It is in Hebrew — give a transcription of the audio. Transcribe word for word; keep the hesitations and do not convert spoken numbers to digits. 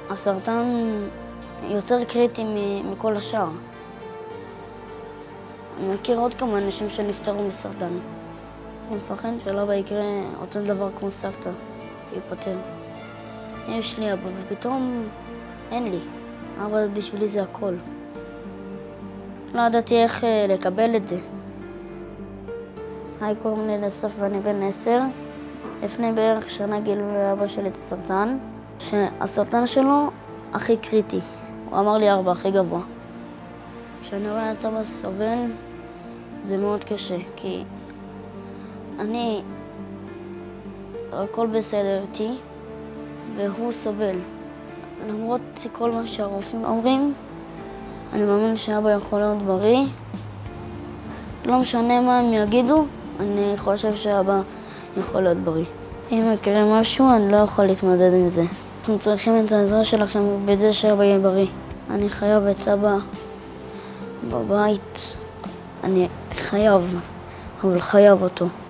הסרטן יותר קריטי מכל השאר. אני מכיר עוד כמה אנשים שנפטרו מסרטן. אני מפחד שלאבא יקרה אותו דבר כמו סבתא, ייפטר. יש לי אבא ופתאום אין לי. אבא בשבילי זה הכל. לא ידעתי איך לקבל את זה. היי, קוראים לי אסף ואני בן עשר. לפני בערך שנה גילו לאבא שלי את הסרטן, שהסרטן שלו הכי קריטי. הוא אמר לי ארבע, הכי גבוה. כשאני רואה את אבא סובל, זה מאוד קשה, כי אני, הכל בסדר איתי, והוא סובל. למרות כל מה שהרופאים אומרים, אני מאמין שאבא יכול להיות בריא. לא משנה מה הם יגידו, אני חושב שאבא יכול להיות בריא. אם יקרה משהו, אני לא יכול להתמודד עם זה. אתם צריכים את העזרה שלכם בזה שאבא יהיה בריא. אני חייב את אבא בבית. אני חייב, אבל חייב אותו.